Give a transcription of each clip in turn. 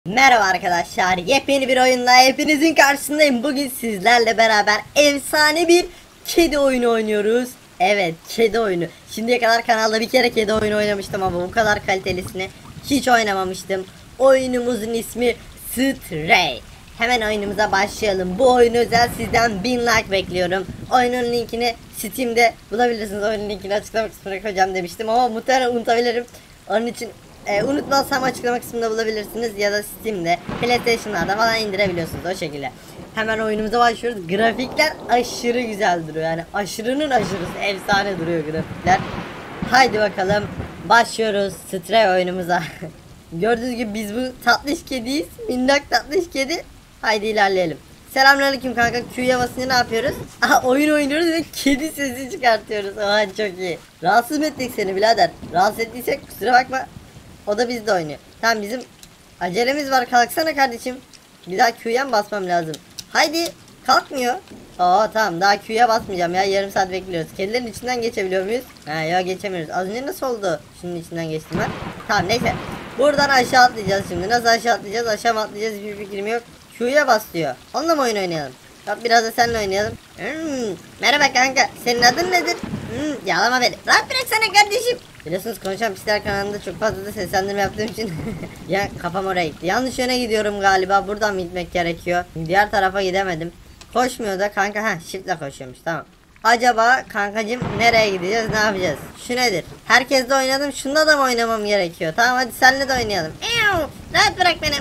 Merhaba arkadaşlar, yepyeni bir oyunla hepinizin karşısındayım. Bugün sizlerle beraber efsane bir kedi oyunu oynuyoruz. Evet, kedi oyunu. Şimdiye kadar kanalda bir kere kedi oyunu oynamıştım ama bu kadar kalitelisini hiç oynamamıştım. Oyunumuzun ismi Stray. Hemen oyunumuza başlayalım. Bu oyunu özel sizden 1000 like bekliyorum. Oyunun linkini Steam'de bulabilirsiniz. Oyunun linkini açıklama kısmına koyacağım demiştim ama muhtemelen unutabilirim. Onun için unutmazsam açıklama kısmında bulabilirsiniz ya da Steam'de, PlayStation'larda falan indirebiliyorsunuz o şekilde. Hemen oyunumuza başlıyoruz. Grafikler aşırı güzel duruyor. Yani aşırının aşırısı efsane duruyor grafikler. Haydi bakalım başlıyoruz Stray oyunumuza. Gördüğünüz gibi biz bu tatlış kediyiz. Minnak tatlış kedi. Haydi ilerleyelim. Selamünaleyküm kanka. Q'ya basınca ne yapıyoruz? Aha, oyun oynuyoruz ve kedi sesi çıkartıyoruz. Aha, çok iyi. Rahatsız mı ettik seni birader? Rahatsız ettiysek kusura bakma. O da bizde oynuyor. Tamam, bizim acelemiz var. Kalksana kardeşim. Bir daha Q'ya mı basmam lazım? Haydi. Kalkmıyor. Aa tamam, daha Q'ya basmayacağım ya. Yarım saat bekliyoruz. Kedilerin içinden geçebiliyor muyuz? Ha ya, geçemiyoruz. Az önce nasıl oldu? Şunun içinden geçtim ben. Tamam, neyse. Buradan aşağı atlayacağız şimdi. Nasıl aşağı atlayacağız? Aşağı mı atlayacağız? Hiçbir fikrim yok. Q'ya bas diyor. Onunla mı oyun oynayalım? Bak, biraz da seninle oynayalım. Merhaba kanka. Senin adın nedir? Yalama beni. Rahat bıraksana kardeşim. Biliyorsunuz, Konuşan Pisler kanalında çok fazla da seslendirme yaptığım için ya kafam oraya gitti. Yanlış yöne gidiyorum galiba. Buradan mı gitmek gerekiyor? Diğer tarafa gidemedim. Koşmuyor da kanka. Shift'le koşuyormuş, tamam. Acaba kankacım nereye gideceğiz, ne yapacağız? Şu nedir? Herkesle oynadım, şunda da mı oynamam gerekiyor? Tamam, hadi seninle de oynayalım. Rahat bırak beni.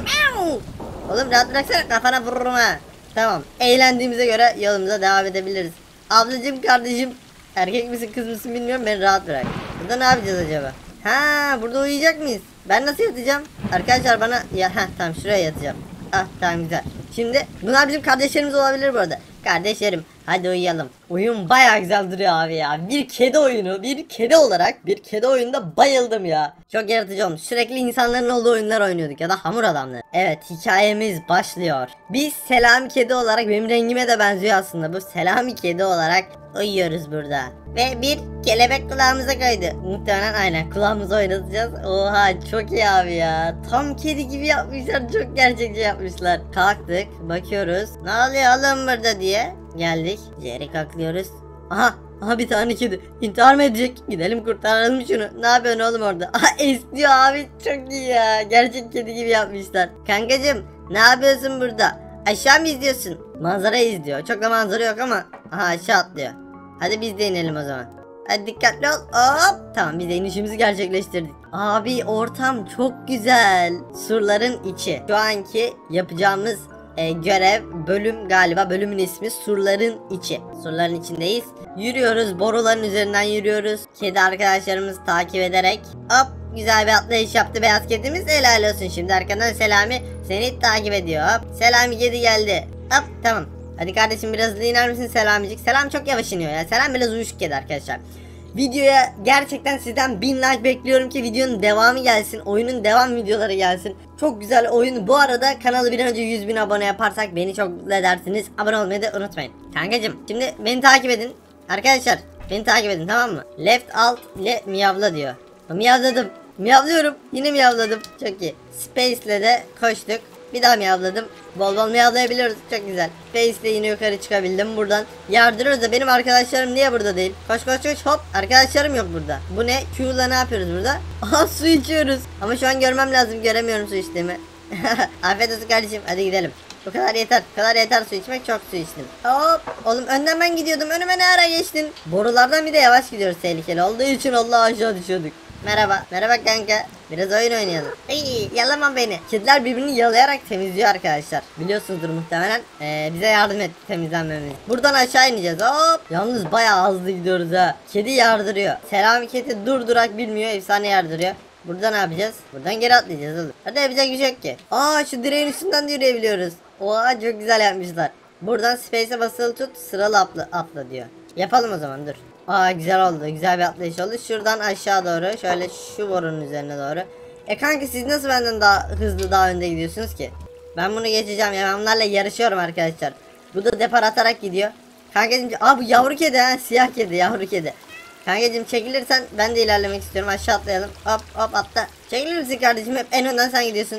Oğlum rahat bıraksana, kafana vururum ha. Tamam, eğlendiğimize göre yolumuza devam edebiliriz. Ablacım, kardeşim, erkek misin kız mısın bilmiyorum, beni rahat bırak. Burada ne yapacağız acaba? Burada uyuyacak mıyız? Ben nasıl yatacağım? Arkadaşlar bana ya tamam, şuraya yatacağım. Tamam, güzel. Şimdi bunlar bizim kardeşlerimiz olabilir bu arada. Kardeşlerim, hadi uyuyalım. Oyun bayağı güzel duruyor abi ya. Bir kedi oyunu, bir kedi olarak bir kedi oyununda bayıldım ya. Çok yaratıcı olmuş. Sürekli insanların olduğu oyunlar oynuyorduk ya da hamur adamları. Evet, hikayemiz başlıyor. Biz Selami kedi olarak, benim rengime de benziyor aslında. Bu Selami kedi olarak uyuyoruz burada. Ve bir kelebek kulağımıza kaydı. Muhtemelen aynen kulağımızı oynatacağız. Oha, çok iyi abi ya. Tam kedi gibi yapmışlar. Çok gerçekçi yapmışlar. Kalktık. Bakıyoruz. Ne oluyor oğlum burada diye. Geldik. Jerry kalkıyoruz. Aha, bir tane kedi. İntihar mı edecek? Gidelim kurtaralım şunu. Ne yapıyorsun oğlum orada? Esniyor abi. Çok iyi ya. Gerçek kedi gibi yapmışlar. Kankacım, ne yapıyorsun burada? Aşağı mı izliyorsun? Manzarayı izliyor. Çok da manzara yok ama. Aşağı atlıyor. Hadi biz de inelim o zaman. Hadi dikkatli ol. Hop. Tamam, biz de inişimizi gerçekleştirdik. Abi, ortam çok güzel. Surların içi. Şu anki yapacağımız görev, bölüm galiba. Bölümün ismi Surların içi. Surların içindeyiz. Yürüyoruz. Boruların üzerinden yürüyoruz. Kedi arkadaşlarımız takip ederek. Hop. Güzel bir atlayış yaptı beyaz kedimiz. Helal olsun. Şimdi arkadan Selami seni takip ediyor. Hop. Selami kedi geldi. Hop. Tamam. Hadi kardeşim, biraz hızlı iner misin Selamicik? Selam çok yavaş iniyor ya. Selam biraz uyuşuk kedi arkadaşlar. Videoya gerçekten sizden 1000 like bekliyorum ki videonun devamı gelsin. Oyunun devam videoları gelsin. Çok güzel oyun. Bu arada kanalı bir an önce 100.000 abone yaparsak beni çok mutlu edersiniz. Abone olmayı da unutmayın. Kankacım, şimdi beni takip edin. Arkadaşlar beni takip edin, tamam mı? Left alt ile miyavla diyor. Miyavladım. Miyavlıyorum. Yine miyavladım. Çok iyi. Space ile de koştuk. Bir daha miyavladım. Bol bol miyavlayabiliyoruz. Çok güzel. Space ile yine yukarı çıkabildim. Buradan yardırıyoruz da benim arkadaşlarım niye burada değil? Koş koş koş, hop. Arkadaşlarım yok burada. Bu ne? Q'la ne yapıyoruz burada? Aha, su içiyoruz. Ama şu an görmem lazım. Göremiyorum su içtiğimi. Afiyet olsun kardeşim. Hadi gidelim. Bu kadar yeter. Bu kadar yeter su içmek. Çok su içtim. Hop. Oğlum, önden ben gidiyordum. Önüme ne ara geçtin? Borulardan bir de yavaş gidiyoruz, tehlikeli olduğu için Allah aşağı düşüyorduk. Merhaba. Merhaba kanka. Biraz oyun oynayalım. Yalama beni. Kediler birbirini yalayarak temizliyor arkadaşlar. Biliyorsunuzdur muhtemelen. Bize yardım etti temizlenmemiz. Buradan aşağı ineceğiz. Hop. Yalnız bayağı hızlı gidiyoruz ha. Kedi yardırıyor. Selami kedi durdurak bilmiyor. Efsane yardırıyor. Burada ne yapacağız? Buradan geri atlayacağız oğlum. Hadi, yapacak bir şey yok ki. Şu direğin üstünden de yürüyebiliyoruz. Oha, çok güzel yapmışlar. Buradan space'e basılı tut, sıralı atla diyor. Yapalım o zaman, dur. Güzel oldu. Güzel bir atlayış oldu. Şuradan aşağı doğru. Şöyle şu borunun üzerine doğru. Kanka, siz nasıl benden daha hızlı, daha önde gidiyorsunuz ki? Ben bunu geçeceğim ya. Ben bunlarla yarışıyorum arkadaşlar. Bu da depar atarak gidiyor. Kankacığım, bu yavru kedi ha. Siyah kedi, yavru kedi. Kankacığım, çekilirsen ben de ilerlemek istiyorum. Aşağı atlayalım. Hop hop atla. Çekilir misin kardeşim? Hep en önden sen gidiyorsun.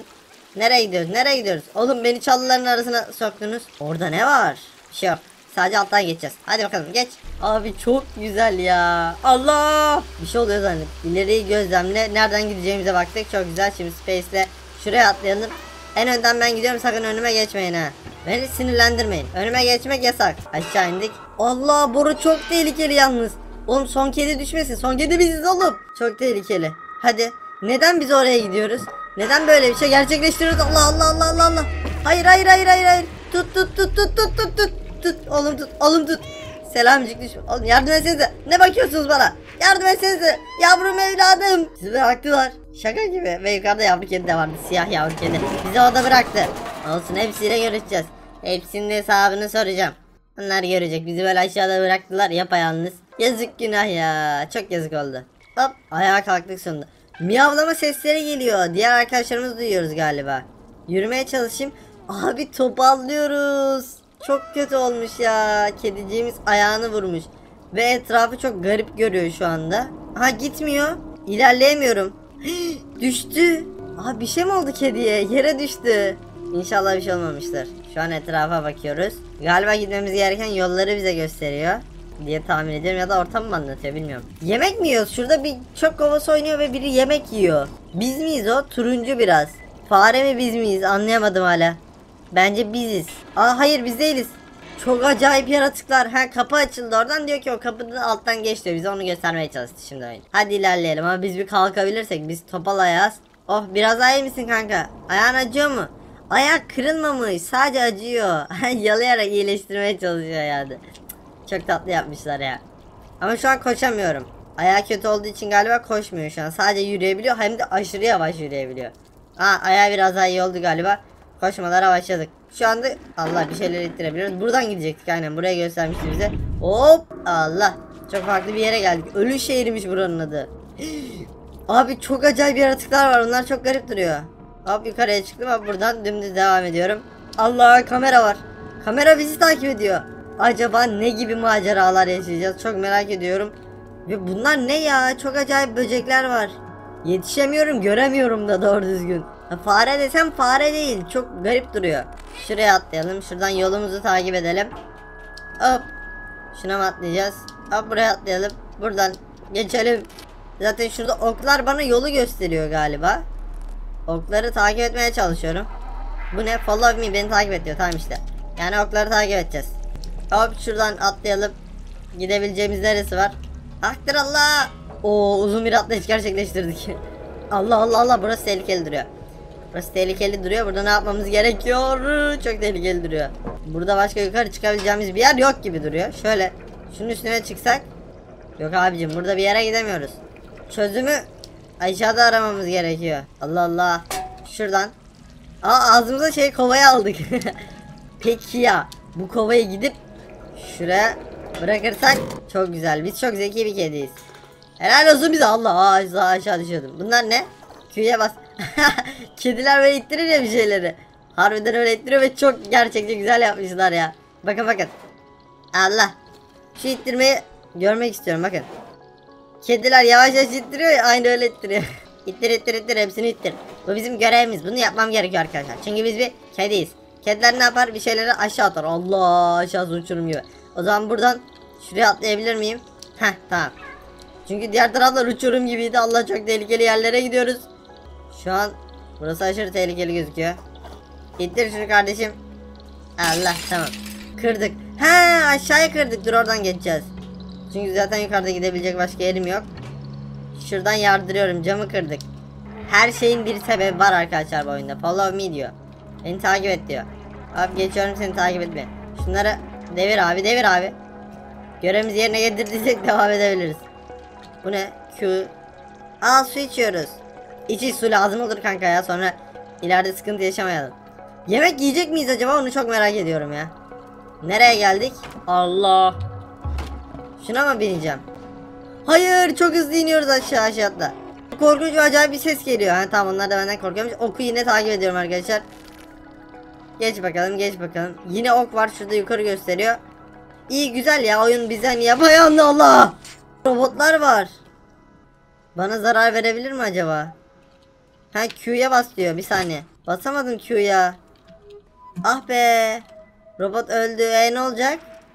Nereye gidiyoruz? Nereye gidiyoruz? Oğlum beni çalıların arasına soktunuz. Orada ne var? Bir şey yok. Sadece alttan geçeceğiz. Hadi bakalım geç. Abi çok güzel ya. Allah! Bir şey oluyor zannettim. İleriyi gözlemle. Nereden gideceğimize baktık. Çok güzel. Şimdi Space'le şuraya atlayalım. En önden ben gidiyorum. Sakın önüme geçmeyin ha. Beni sinirlendirmeyin. Önüme geçmek yasak. Aşağı indik. Allah, boru çok tehlikeli yalnız. Oğlum son kedi düşmesin. Son kedi biziz oğlum. Çok tehlikeli. Hadi. Neden biz oraya gidiyoruz? Neden böyle bir şey gerçekleştiriyoruz? Allah Allah Allah Allah Allah. Hayır hayır hayır hayır hayır. Tut tut tut tut tut tut tut. Tut oğlum tut oğlum tut. Selamcık düşme. Oğlum yardım etsenize. Ne bakıyorsunuz bana? Yardım etsenize. Yavrum evladım. Sizi bıraktılar. Şaka gibi. Ve yukarıda yavru kedi de vardı. Siyah yavru kedi. Bizi o da bıraktı. Olsun, hepsiyle görüşeceğiz. Hepsinin hesabını soracağım. Onlar görecek. Bizi böyle aşağıda bıraktılar yapayalnız. Yazık, günah ya. Çok yazık oldu. Hop, ayağa kalktık sonunda. Miyavlama sesleri geliyor. Diğer arkadaşlarımız duyuyoruz galiba. Yürümeye çalışayım. Abi topallıyoruz. Çok kötü olmuş ya. Kediciğimiz ayağını vurmuş. Ve etrafı çok garip görüyor şu anda. Ha, gitmiyor. İlerleyemiyorum. Düştü. Aha, bir şey mi oldu kediye? Yere düştü. İnşallah bir şey olmamıştır. Şu an etrafa bakıyoruz. Galiba gitmemiz gereken yolları bize gösteriyor diye tahmin ediyorum, ya da ortam mı anlatıyor bilmiyorum. Yemek mi yiyoruz? Şurada bir çöp kovası oynuyor ve biri yemek yiyor. Biz miyiz o? Turuncu biraz. Fare mi biz miyiz? Anlayamadım hala. Bence biziz. Aa hayır, biz değiliz. Çok acayip yaratıklar. Ha, kapı açıldı oradan, diyor ki o kapıdan alttan geç diyor. Bize onu göstermeye çalıştı şimdi oyun. Hadi ilerleyelim ama biz bir kalkabilirsek, biz topal ayağız. Oh, biraz daha iyi misin kanka? Ayağın acıyor mu? Ayak kırılmamış, sadece acıyor. Yalayarak iyileştirmeye çalışıyor yani. Çok tatlı yapmışlar ya. Ama şu an koşamıyorum. Ayağı kötü olduğu için galiba koşmuyor şu an. Sadece yürüyebiliyor, hem de aşırı yavaş yürüyebiliyor. Ayağı biraz daha iyi oldu galiba. Koşmalara başladık. Şu anda Allah, bir şeyler ittirebiliyoruz. Buradan gidecektik, aynen buraya göstermişti bize. Hop Allah. Çok farklı bir yere geldik. Ölü şehirmiş buranın adı. Abi çok acayip yaratıklar var. Onlar çok garip duruyor. Hop, yukarıya çıktım. Hop, buradan dümdüz devam ediyorum. Allah, kamera var. Kamera bizi takip ediyor. Acaba ne gibi maceralar yaşayacağız? Çok merak ediyorum. Ve bunlar ne ya? Çok acayip böcekler var. Yetişemiyorum, göremiyorum da doğru düzgün. Fare desem fare değil. Çok garip duruyor. Şuraya atlayalım. Şuradan yolumuzu takip edelim. Hop. Şuna mı atlayacağız? Hop, buraya atlayalım. Buradan geçelim. Zaten şurada oklar bana yolu gösteriyor galiba. Okları takip etmeye çalışıyorum. Bu ne? Follow me, beni takip et diyor. Tamam işte. Yani okları takip edeceğiz. Hop, şuradan atlayalım. Gidebileceğimiz neresi var? Aktır Allah. Oo, uzun bir atlayış gerçekleştirdik. Allah Allah Allah, burası tehlikeli duruyor. Burası tehlikeli duruyor. Burada ne yapmamız gerekiyor? Çok tehlikeli duruyor. Burada başka yukarı çıkabileceğimiz bir yer yok gibi duruyor. Şöyle şunun üstüne çıksak. Yok abicim, burada bir yere gidemiyoruz. Çözümü aşağıda aramamız gerekiyor. Allah Allah. Şuradan. Ağzımıza kovayı aldık. Peki ya bu kovayı gidip şuraya bırakırsak çok güzel. Biz çok zeki bir kediyiz. Helal olsun bize. Allah, aşağı düşüyordum. Bunlar ne? Q'ya bas. Kediler böyle ittirir ya bir şeyleri. Harbiden öyle ittiriyor ve çok gerçekçi güzel yapmışlar ya. Bakın bakın. Allah. Şu ittirmeyi görmek istiyorum, bakın. Kediler yavaş yavaş ittiriyor ya, aynı öyle ittiriyor. İttir hepsini ittir. Bu bizim görevimiz. Bunu yapmam gerekiyor arkadaşlar. Çünkü biz bir kediyiz. Kediler ne yapar? Bir şeyleri aşağı atar. Allah, aşağısı uçurum gibi. O zaman buradan şuraya atlayabilir miyim? Heh, tamam. Çünkü diğer taraflar uçurum gibiydi. Allah, çok tehlikeli yerlere gidiyoruz. Şu an burası aşırı tehlikeli gözüküyor. İttir şunu kardeşim. Allah, tamam. Kırdık. He, aşağıya kırdık. Dur, oradan geçeceğiz. Çünkü zaten yukarıda gidebilecek başka yerim yok. Şuradan yardırıyorum. Camı kırdık. Her şeyin bir sebebi var arkadaşlar bu oyunda. Follow me diyor. Beni takip et diyor. Abi geçiyorum, seni takip etme. Şunları devir abi, devir abi. Görevimizi yerine getirdiysek devam edebiliriz. Bu ne? Q. Su içiyoruz. İçi su lazım olur kanka ya, sonra ileride sıkıntı yaşamayalım. Yemek yiyecek miyiz acaba, onu çok merak ediyorum ya. Nereye geldik? Allah. Şuna mı bineceğim? Hayır, çok hızlı iniyoruz aşağıda. Korkunç ve acayip bir ses geliyor. Ha, tamam, onlar da benden korkuyormuş. Oku yine takip ediyorum arkadaşlar. Geç bakalım, geç bakalım. Yine ok var şurada, yukarı gösteriyor. İyi, güzel ya, oyun bizden yapayalnız. Allah. Robotlar var. Bana zarar verebilir mi acaba? Ha, Q'ya bas diyor, bir saniye. Basamadım Q'ya. Ah be. Robot öldü. Ne olacak?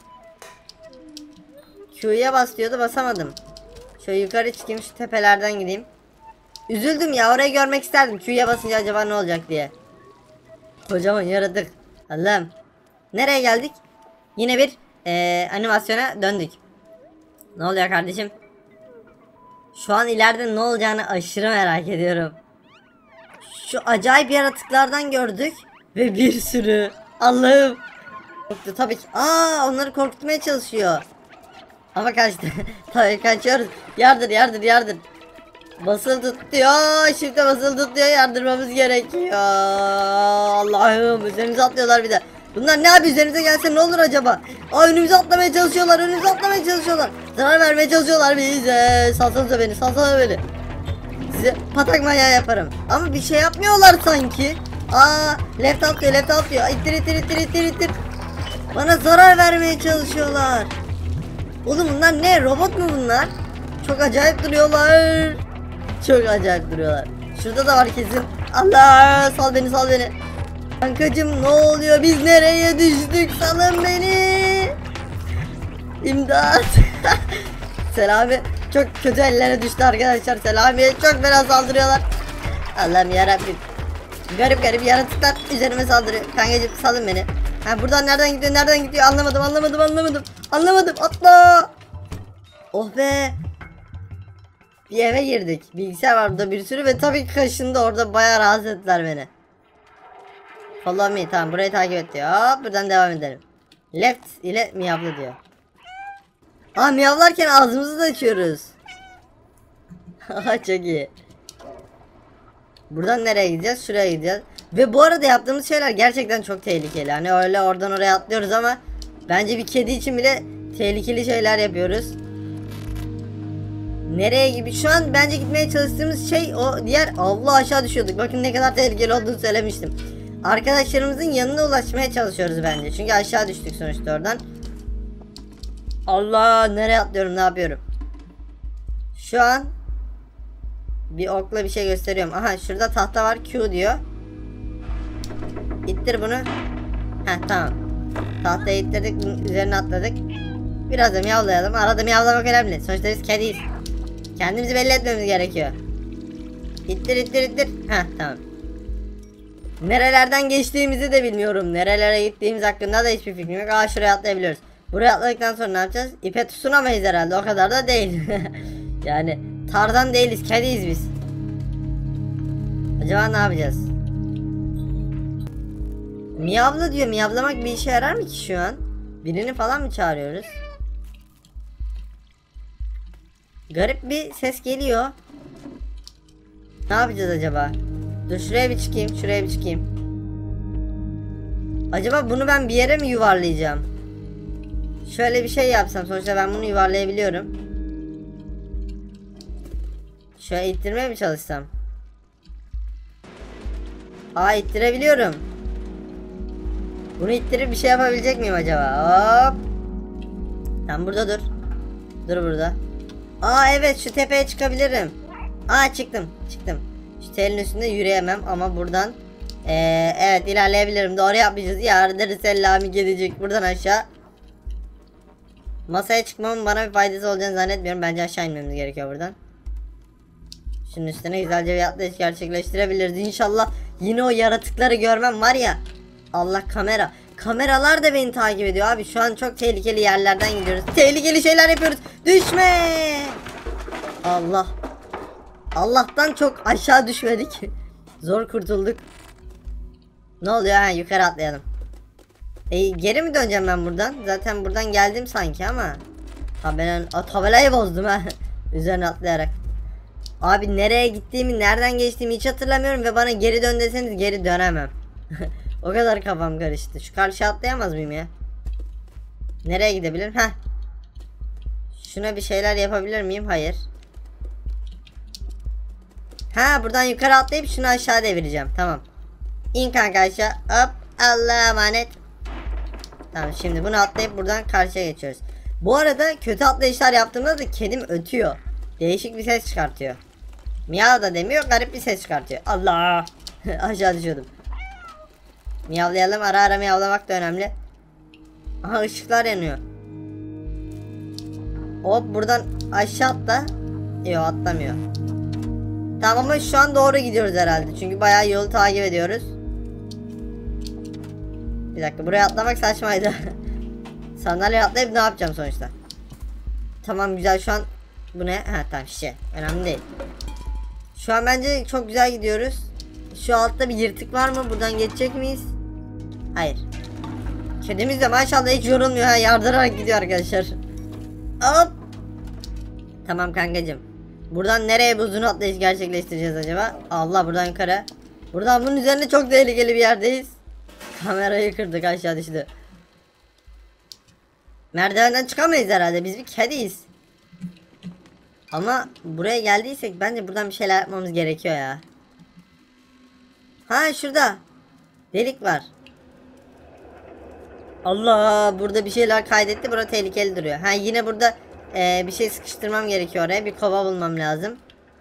Q'ya bas diyordu, basamadım. Şöyle yukarı çıkayım, şu tepelerden gideyim. Üzüldüm ya, orayı görmek isterdim. Q'ya basınca acaba ne olacak diye. Kocaman yaratık. Allah'ım. Nereye geldik? Yine bir animasyona döndük. Ne oluyor kardeşim? Şu an ileride ne olacağını aşırı merak ediyorum. Şu acayip yaratıklardan gördük. Ve bir sürü. Allah'ım. Korktu tabii ki. Onları korkutmaya çalışıyor. Ama kaçtı. Tabii kaçıyoruz. Yardır. Basılı tut diyor. Şimdi basılı tut diyor. Yardırmamız gerekiyor. Allah'ım, üzerimize atlıyorlar bir de. Bunlar ne abi, üzerimize gelse ne olur acaba? Önümüze atlamaya çalışıyorlar. Zarar vermeye çalışıyorlar bize. Salsanıza beni. Size patak manyağı yaparım. Ama bir şey yapmıyorlar sanki. Left atlıyor. İttir. Bana zarar vermeye çalışıyorlar. Oğlum bunlar ne? Robot mu bunlar? Çok acayip duruyorlar. Şurada da var kesin. Allah, sal beni. Kankacım ne oluyor? Biz nereye düştük? Salın beni. İmdat. Selami çok kötü ellere düştü arkadaşlar. Selami'ye çok fena saldırıyorlar. Allah'ım yarabbim. Garip yaratıklar üzerime saldırıyor. Kankacım salın beni. Buradan nereden gidiyor? Anlamadım. Atla. Oh be. Bir eve girdik. Bilgisayar var burada bir sürü ve tabii ki kaşındı, orada bayağı rahatsız ettiler beni. Follow me, tamam, burayı takip et diyor. Hop, buradan devam edelim. Left ile miyavla diyor. Miyavlarken ağzımızı da açıyoruz. Çok iyi. Buradan nereye gideceğiz? Şuraya gideceğiz. Ve bu arada yaptığımız şeyler gerçekten çok tehlikeli. Hani öyle oradan oraya atlıyoruz ama bence bir kedi için bile tehlikeli şeyler yapıyoruz. Nereye gibi? Şu an bence gitmeye çalıştığımız şey o diğer. Allah, aşağı düşüyorduk. Bakın ne kadar tehlikeli olduğunu söylemiştim. Arkadaşlarımızın yanına ulaşmaya çalışıyoruz bence. Çünkü aşağı düştük sonuçta oradan. Allah, nereye atlıyorum, ne yapıyorum? Şu an bir okla bir şey gösteriyorum. Aha, şurada tahta var, Q diyor. İttir bunu. Tamam. Tahtayı ittirdik, bunun üzerine atladık. Biraz da miyavlayalım. Arada miyavlamak önemli. Sonuçta biz kediyiz. Kendimizi belli etmemiz gerekiyor. İttir. Tamam. Nerelerden geçtiğimizi de bilmiyorum. Nerelere gittiğimiz hakkında da hiçbir fikrim yok. Şuraya atlayabiliyoruz. Buraya atladıktan sonra ne yapacağız? İpe tutunamayız herhalde. O kadar da değil. Yani Tarzan değiliz. Kediyiz biz. Acaba ne yapacağız? Miyavla diyor. Miyavlamak bir işe yarar mı ki şu an? Birini falan mı çağırıyoruz? Garip bir ses geliyor. Ne yapacağız acaba? Dur, şuraya bir çıkayım. Acaba bunu ben bir yere mi yuvarlayacağım? Şöyle bir şey yapsam, sonuçta ben bunu yuvarlayabiliyorum. Şöyle ittirmeye mi çalışsam? İttirebiliyorum. Bunu ittirip bir şey yapabilecek miyim acaba? Hop. Tamam, burada dur. Dur burada. Evet, şu tepeye çıkabilirim. Çıktım. Şu telin üstünde yürüyemem ama buradan evet, ilerleyebilirim. Doğru yapmışız. Yardır Selami gelecek buradan aşağı. Masaya çıkmamın bana bir faydası olacağını zannetmiyorum. Bence aşağı inmemiz gerekiyor buradan. Şunun üstüne güzelce bir atlayış gerçekleştirebiliriz. İnşallah yine o yaratıkları görmem var ya. Allah, kameralar da beni takip ediyor abi. Şu an çok tehlikeli yerlerden gidiyoruz. Tehlikeli şeyler yapıyoruz. Düşme. Allah. Allah'tan çok aşağı düşmedik. Zor kurtulduk. Ne oluyor? Yukarı atlayalım. Geri mi döneceğim ben buradan? Zaten buradan geldim sanki ama. Ben tabelayı bozdum ha. Üzerine atlayarak. Abi, nereye gittiğimi, nereden geçtiğimi hiç hatırlamıyorum ve bana geri dön deseniz geri dönemem. O kadar kafam karıştı. Şu karşıya atlayamaz mıyım ya? Nereye gidebilirim? Şuna bir şeyler yapabilir miyim? Hayır. Buradan yukarı atlayıp şunu aşağı devireceğim. Tamam. İn kanka aşağı. Hop. Allah'a emanet. Tamam, şimdi bunu atlayıp buradan karşıya geçiyoruz. Bu arada kötü atlayışlar yaptığımda da kedim ötüyor. Değişik bir ses çıkartıyor. Miyav da demiyor, garip bir ses çıkartıyor. Allah. Aşağı düşüyordum. Miyavlayalım. Ara ara miyavlamak da önemli. Aha, ışıklar yanıyor. Hop, buradan aşağı atla. Yok, atlamıyor. Tamam ama şu an doğru gidiyoruz herhalde. Çünkü bayağı yolu takip ediyoruz. Bir dakika, buraya atlamak saçmaydı. Sandalyeye atlayıp ne yapacağım sonuçta? Tamam, güzel şu an. Bu ne? Ha tamam, şişe. Önemli değil. Şu an bence çok güzel gidiyoruz. Şu altta bir yırtık var mı? Buradan geçecek miyiz? Hayır. Kedimiz de maşallah hiç yorulmuyor ha, yardırarak gidiyor arkadaşlar. Hop. Tamam kankacım. Buradan nereye bu uzun atlayış gerçekleştireceğiz acaba? Allah, buradan yukarı. Buradan bunun üzerinde çok tehlikeli bir yerdeyiz. Kamerayı kırdık, aşağı düştü. Merdivenden çıkamayız herhalde, biz bir kediyiz. Ama buraya geldiysek bence buradan bir şeyler yapmamız gerekiyor ya. Ha, şurada delik var. Allah, burada bir şeyler kaydetti, burada tehlikeli duruyor. Ha, yine burada bir şey sıkıştırmam gerekiyor oraya, bir kova bulmam lazım.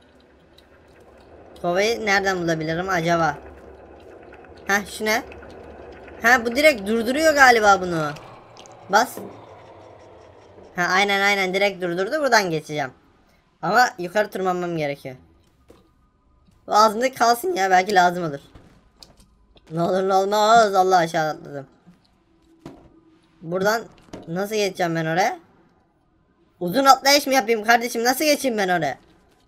Kovayı nereden bulabilirim acaba? Ha, şu ne? Ha, bu direkt durduruyor galiba bunu. Bas. Ha, aynen direkt durdurdu, buradan geçeceğim. Ama yukarı tırmanmam gerekiyor. Bu ağzımda kalsın ya, belki lazım olur. Ne olur ne olmaz. Allah, aşağı atladım. Buradan nasıl geçeceğim ben oraya? Uzun atlayış mı yapayım kardeşim, nasıl geçeyim ben oraya?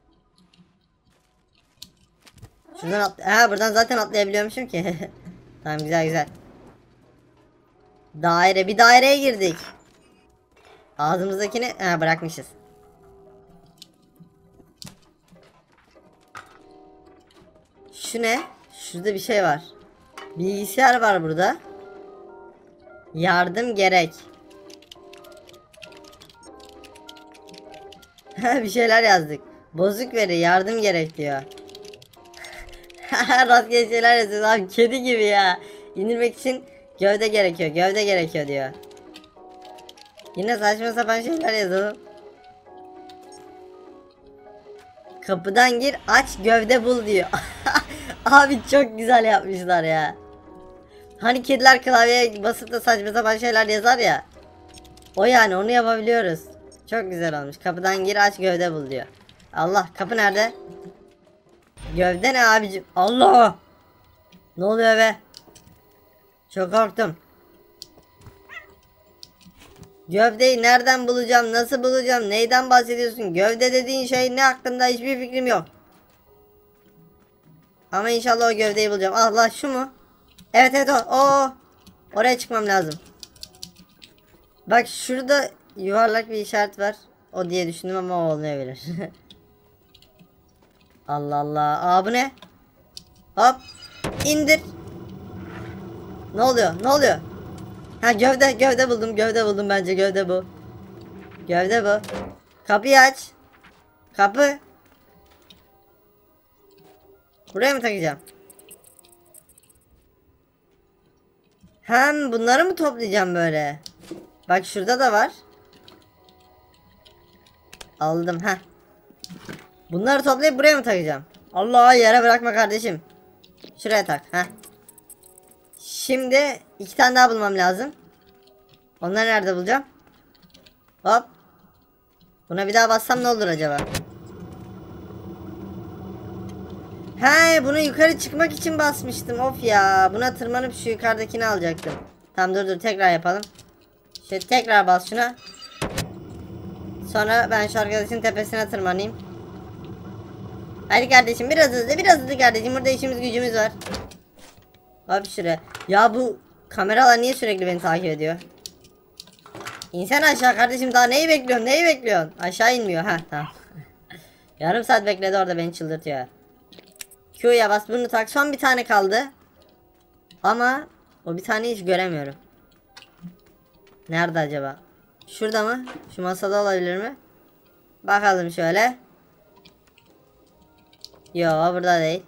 Şuradan ha, buradan zaten atlayabiliyormuşum ki. Tamam, güzel. Daire, bir daireye girdik. Ağzımızdakini bırakmışız. Şu ne? Şurada bir şey var. Bilgisayar var burada. Yardım gerek. Bir şeyler yazdık. Bozuk veri, yardım gerek diyor. Rastgele şeyler yazıyor abi, kedi gibi ya. İndirmek için gövde gerekiyor diyor. Yine saçma sapan şeyler yazalım. Kapıdan gir, aç, gövde bul diyor. Abi çok güzel yapmışlar ya. Hani kediler klavyeye basıp da saçma sapan şeyler yazar ya. O yani, onu yapabiliyoruz. Çok güzel olmuş. Kapıdan gir, aç, gövde bul diyor. Allah, kapı nerede? Gövde ne abicim? Allah! Ne oluyor be? Çok korktum. Gövdeyi nereden bulacağım? Nasıl bulacağım? Neyden bahsediyorsun? Gövde dediğin şey ne hakkında, hiçbir fikrim yok. Ama inşallah o gövdeyi bulacağım. Allah, şu mu? Evet o. Oraya çıkmam lazım. Bak, şurada yuvarlak bir işaret var. O diye düşündüm ama o olmayabilir. Allah Allah. Aa, bu ne? Hop. İndir. Ne oluyor? Ha, gövde buldum bence, gövde bu. Gövde bu. Kapıyı aç. Kapı. Buraya mı takacağım? Hem bunları mı toplayacağım böyle? Bak, şurada da var. Aldım, ha. Bunları toplayıp buraya mı takacağım? Allah, yere bırakma kardeşim. Şuraya tak, ha. Şimdi 2 tane daha bulmam lazım. Onları nerede bulacağım? Hop. Buna bir daha bassam ne olur acaba? He, bunu yukarı çıkmak için basmıştım. Of ya. Buna tırmanıp şu yukarıdakini alacaktım. Tamam, dur tekrar yapalım. Şöyle tekrar bas şuna. Sonra ben şu arkadaşın tepesine tırmanayım. Hadi kardeşim, biraz hızlı kardeşim. Burada işimiz gücümüz var. Abi şuraya. Ya bu kameralar niye sürekli beni takip ediyor? İnsan aşağı kardeşim, daha neyi bekliyorsun? Aşağı inmiyor, ha tamam. Yarım saat bekledi orada, beni çıldırtıyor. Q'ya bas, bunu tak, son bir tane kaldı. Ama o bir tane hiç göremiyorum. Nerede acaba? Şurada mı? Şu masada olabilir mi? Bakalım şöyle. Yo, burada değil.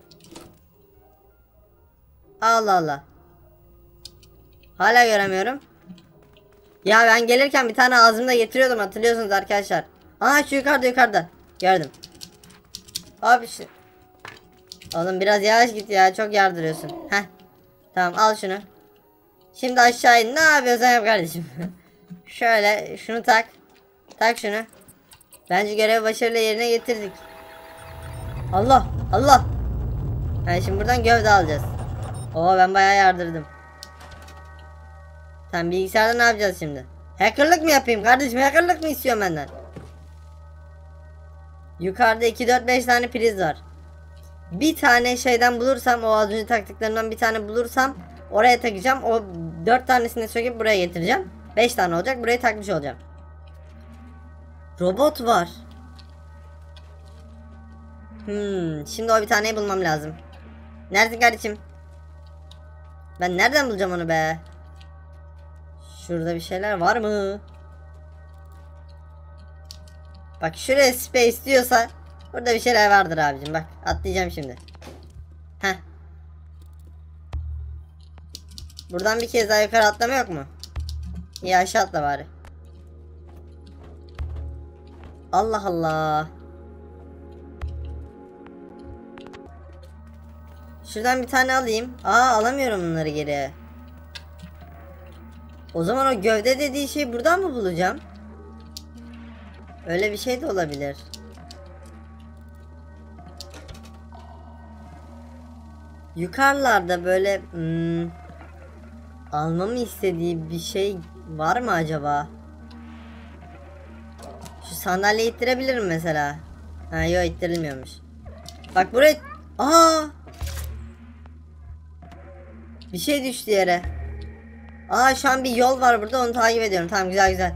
Allah Allah. Hala göremiyorum. Ya ben gelirken bir tane ağzımda getiriyordum, hatırlıyorsunuz arkadaşlar. Aa, şu yukarıda. Gördüm. Abi şu. Oğlum biraz yavaş git ya, çok yardırıyorsun. Heh. Tamam al şunu. Şimdi aşağı in. Ne yapıyorsun yap kardeşim. Şöyle şunu tak. Tak şunu. Bence görevi başarıyla yerine getirdik. Allah Allah. Yani şimdi buradan gövde alacağız. Oo ben bayağı yardırdım. Tamam bilgisayarda ne yapacağız şimdi? Hackerlık mı yapayım kardeşim? Hackerlık mı istiyorsun benden? Yukarıda 2 4 5 tane priz var. Bir tane şeyden bulursam, o az önce taktıklarından bir tane bulursam oraya takacağım. O 4 tanesini söküp buraya getireceğim. 5 tane olacak. Buraya takmış olacağım. Robot var. Şimdi o bir taneyi bulmam lazım. Neredesin kardeşim? Ben nereden bulacağım onu be? Şurada bir şeyler var mı? Bak şuraya space diyorsa burada bir şeyler vardır abicim. Bak atlayacağım şimdi. Heh. Buradan bir kez daha yukarı atlama yok mu? İyi aşağı atla bari. Allah Allah. Şuradan bir tane alayım. Alamıyorum bunları geri. O zaman o gövde dediği şeyi buradan mı bulacağım? Öyle bir şey de olabilir. Yukarılarda böyle almamı istediği bir şey var mı acaba? Şu sandalyeyi ittirebilirim mesela. Ha yok ittirilmiyormuş. Bak buraya. Bir şey düştü yere. Şu an bir yol var burada, onu takip ediyorum. Tamam güzel güzel.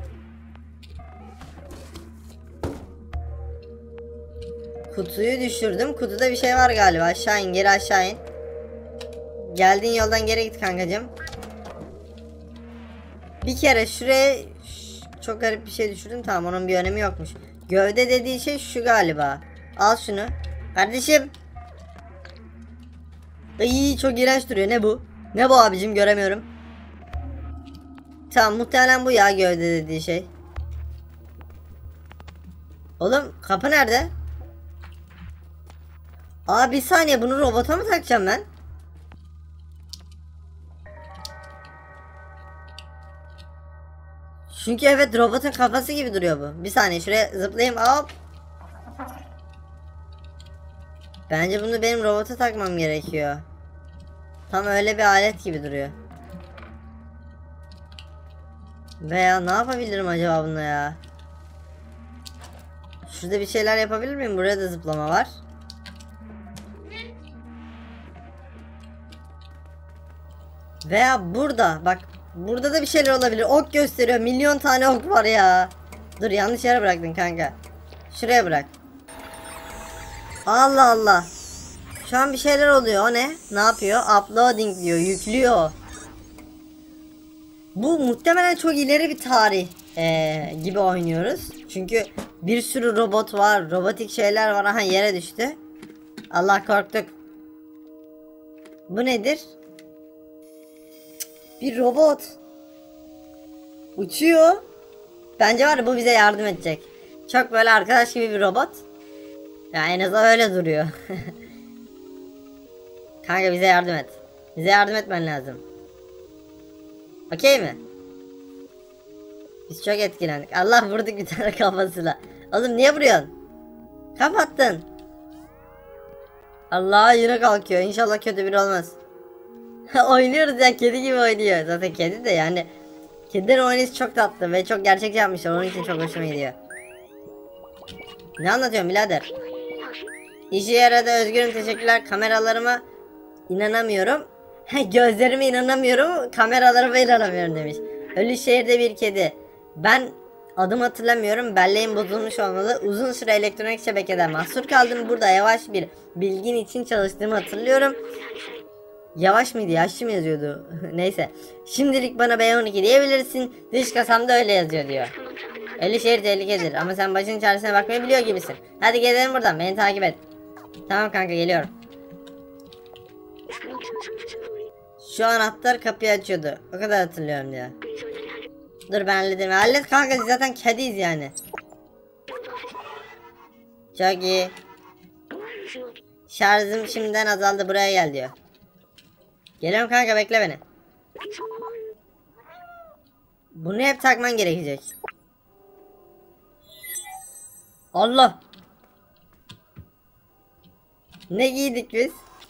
Kutuyu düşürdüm. Kutuda bir şey var galiba. Aşağı in, geri aşağı in. Geldiğin yoldan geri git kankacığım. Bir kere şuraya çok garip bir şey düşürdüm. Tamam onun bir önemi yokmuş. Gövde dediği şey şu galiba. Al şunu. Kardeşim. İyi çok iğrenç duruyor. Ne bu? Ne bu abicim, göremiyorum. Tamam muhtemelen bu ya gövde dediği şey. Oğlum kapı nerede? Bir saniye, bunu robota mı takacağım ben? Çünkü evet robotun kafası gibi duruyor bu. Bir saniye şuraya zıplayayım, hop. Bence bunu benim robota takmam gerekiyor. Tam öyle bir alet gibi duruyor. Veya ne yapabilirim acaba bununla ya? Şurada bir şeyler yapabilir miyim? Buraya da zıplama var. Veya burada bak, burada da bir şeyler olabilir. Ok gösteriyor. Milyon tane ok var ya. Dur yanlış yere bıraktın kanka. Şuraya bırak. Allah Allah. Şu an bir şeyler oluyor. O ne? Ne yapıyor? Uploading diyor. Yüklüyor. Bu muhtemelen çok ileri bir tarih gibi oynuyoruz. Çünkü bir sürü robot var. Robotik şeyler var. Aha yere düştü. Allah korktuk. Bu nedir? Bir robot. Uçuyor. Bence var ya bu bize yardım edecek. Çok böyle arkadaş gibi bir robot. Ya en azından öyle duruyor. Kanka bize yardım et. Bize yardım etmen lazım. Okey mi? Biz çok etkilendik. Allah vurduk bir tane kafasıyla. Oğlum niye vuruyorsun? Kapattın. Allah yine kalkıyor. İnşallah kötü biri olmaz. Oynuyoruz ya, kedi gibi oynuyor. Zaten kedi de yani. Kedilerin oynayışı çok tatlı ve çok gerçekçi yapmışlar. Onun için çok hoşuma gidiyor. Ne anlatıyorsun birader? İşe yaradı, özgürüm, teşekkürler. Kameralarıma inanamıyorum. Gözlerime inanamıyorum. Kameralarıma inanamıyorum demiş. Ölü şehirde bir kedi. Ben adım hatırlamıyorum. Belleğim bozulmuş olmalı. Uzun süre elektronik şebekeden mahsur kaldım. Burada yavaş bir bilgin için çalıştığımı hatırlıyorum. Yavaş mıydı? Yaşlı mı yazıyordu? Neyse. Şimdilik bana B12 diyebilirsin. Dış kasamda öyle yazıyor diyor. Ölü şehir tehlikedir ama sen başın çaresine bakmayı biliyor gibisin. Hadi gidelim buradan. Beni takip et. Tamam kanka geliyorum. Şu anahtar kapıyı açıyordu. O kadar hatırlıyorum diyor. Dur ben hallederim. Hallet kanka, zaten kediyiz yani. Çok iyi. Şarjım şimdiden azaldı, buraya gel diyor. Geliyorum kanka, bekle beni. Bunu hep takman gerekecek. Allah. Ne giydik biz?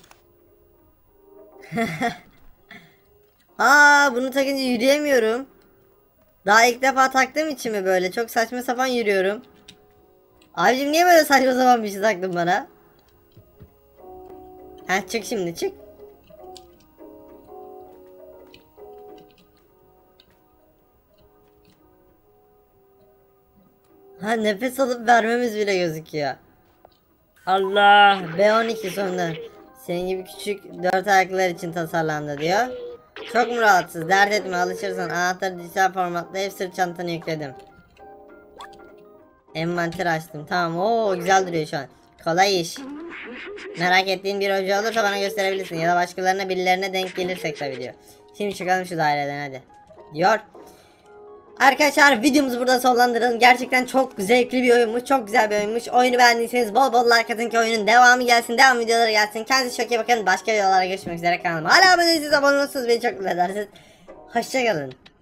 Bunu takınca yürüyemiyorum. Daha ilk defa taktığım için mi böyle? Çok saçma sapan yürüyorum. Abicim niye böyle saçma sapan bir şey taktın bana? Ha, çık şimdi, çık. Ha, nefes alıp vermemiz bile gözüküyor. Allah, B12 sonunda. Senin gibi küçük dört ayaklılar için tasarlandı diyor. Çok mu rahatsız? Dert etme, alışırsan. Anahtarı dijital formatla hep sırt çantanı yükledim. Envanter açtım. Tamam, o güzel duruyor şu an. Kolay iş. Merak ettiğin bir hoca olursa bana gösterebilirsin. Ya da başkalarına, birilerine denk gelirsek tabii diyor. Şimdi çıkalım şu daireden hadi. Diyor. Arkadaşlar, videomuzu burada sonlandıralım. Gerçekten çok zevkli bir oyunmuş. Çok güzel bir oyunmuş. Oyunu beğendiyseniz bol bol like atın ki oyunun devamı gelsin. Devam videoları gelsin. Kendinize çok iyi bakın. Başka videolara görüşmek üzere, kanalıma hala abone değilseniz abone olursanız beni çok mutlu edersiniz. Hoşçakalın.